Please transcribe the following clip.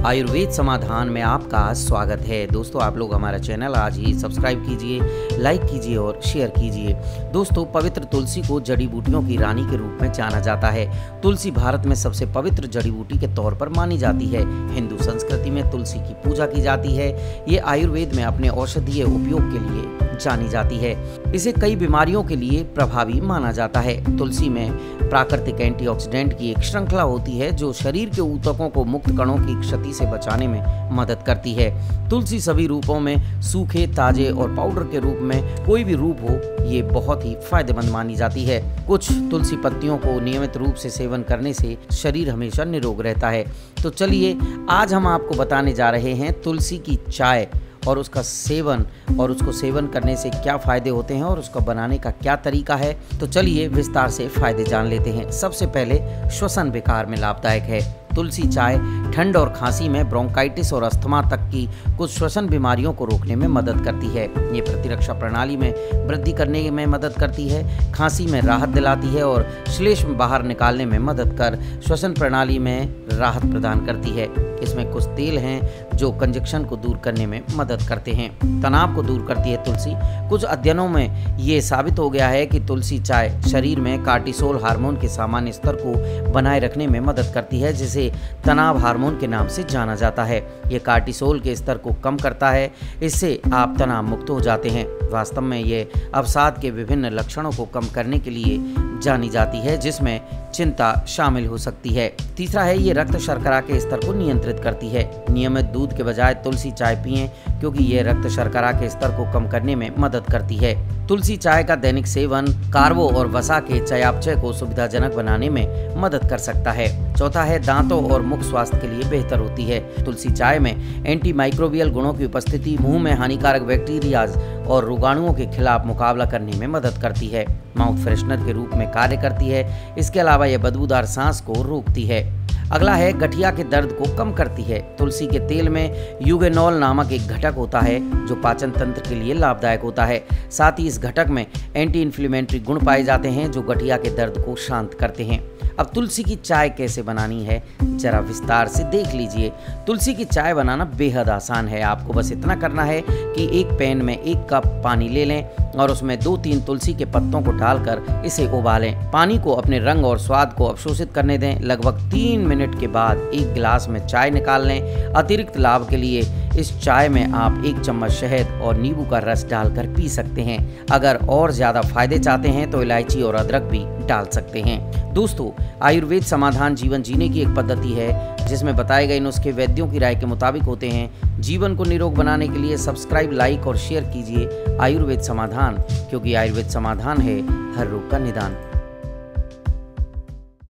आयुर्वेद समाधान में आपका स्वागत है। दोस्तों, आप लोग हमारा चैनल आज ही सब्सक्राइब कीजिए, लाइक कीजिए और शेयर कीजिए। दोस्तों, पवित्र तुलसी को जड़ी बूटियों की रानी के रूप में जाना जाता है। तुलसी भारत में सबसे पवित्र जड़ी बूटी के तौर पर मानी जाती है। हिंदू संस्कृति में तुलसी की पूजा की जाती है। ये आयुर्वेद में अपने औषधीय उपयोग के लिए जानी जाती है। इसे कई बीमारियों के लिए प्रभावी माना जाता है। तुलसी में प्राकृतिक एंटीऑक्सीडेंट की एक श्रृंखला होती है जो शरीर के ऊतकों को मुक्त कणों की क्षति से बचाने में मदद करती है। तुलसी सभी रूपों में, सूखे, ताजे और पाउडर के रूप में कोई भी रूप हो, ये बहुत ही फायदेमंद मानी जाती है। कुछ तुलसी पत्तियों को नियमित रूप से सेवन करने से शरीर हमेशा निरोग रहता है। तो चलिए, आज हम आपको बताने जा रहे हैं तुलसी की चाय और उसका सेवन, और उसको सेवन करने से क्या फ़ायदे होते हैं और उसका बनाने का क्या तरीका है। तो चलिए विस्तार से फ़ायदे जान लेते हैं। सबसे पहले, श्वसन विकार में लाभदायक है। तुलसी चाय ठंड और खांसी में, ब्रोंकाइटिस और अस्थमा तक की कुछ श्वसन बीमारियों को रोकने में मदद करती है। ये प्रतिरक्षा प्रणाली में वृद्धि करने में मदद करती है, खांसी में राहत दिलाती है और श्लेष्म बाहर निकालने में मदद कर श्वसन प्रणाली में राहत प्रदान करती है। इसमें कुछ तेल हैं जो कंजक्शन को दूर करने में मदद करते हैं। तनाव को दूर करती है तुलसी। कुछ अध्ययनों में ये साबित हो गया है कि तुलसी चाय शरीर में कार्टिसोल हार्मोन के सामान्य स्तर को बनाए रखने में मदद करती है, जिसे तनाव हार्मोन के नाम से जाना जाता है। ये कार्टिसोल के स्तर को कम करता है। इससे आप तनाव मुक्त हो जाते हैं। वास्तव में ये अवसाद के विभिन्न लक्षणों को कम करने के लिए जानी जाती है, जिसमें चिंता शामिल हो सकती है। तीसरा है, ये रक्त शर्करा के स्तर को नियंत्रित करती है। नियमित दूध के बजाय तुलसी चाय पिएं, क्योंकि ये रक्त शर्करा के स्तर को कम करने में मदद करती है। तुलसी चाय का दैनिक सेवन कार्बो और वसा के चयापचय को सुविधाजनक बनाने में मदद कर सकता है। चौथा है, दांतों और मुख स्वास्थ्य के लिए बेहतर होती है। तुलसी चाय में एंटी माइक्रोबियल गुणों की उपस्थिति मुंह में हानिकारक बैक्टीरियाज और रोगाणुओं के खिलाफ मुकाबला करने में मदद करती है। माउथ फ्रेशनर के रूप में कार्य करती है। इसके अलावा यह बदबूदार सांस को रोकती है। अगला है, गठिया के दर्द को कम करती है। तुलसी के तेल में यूगेनॉल नामक एक घटक होता है जो पाचन तंत्र के लिए लाभदायक होता है। साथ ही इस घटक में एंटी इन्फ्लेमेटरी गुण पाए जाते हैं जो गठिया के दर्द को शांत करते हैं। अब तुलसी की चाय कैसे बनानी है, जरा विस्तार से देख लीजिए। तुलसी की चाय बनाना बेहद आसान है। आपको बस इतना करना है कि एक पैन में 1 कप पानी ले लें और उसमें 2-3 तुलसी के पत्तों को डालकर इसे उबालें। पानी को अपने रंग और स्वाद को अवशोषित करने दें। लगभग 3 मिनट के बाद 1 गिलास में चाय निकाल लें। अतिरिक्त लाभ के लिए इस चाय में आप 1 चम्मच शहद और नींबू का रस डालकर पी सकते हैं। अगर और ज़्यादा फायदे चाहते हैं तो इलायची और अदरक भी डाल सकते हैं। दोस्तों, आयुर्वेद समाधान जीवन जीने की एक पद्धति है जिसमें बताए गए नुस्खे वैद्यों की राय के मुताबिक होते हैं। जीवन को निरोग बनाने के लिए सब्सक्राइब, लाइक और शेयर कीजिए आयुर्वेद समाधान, क्योंकि आयुर्वेद समाधान है हर रोग का निदान।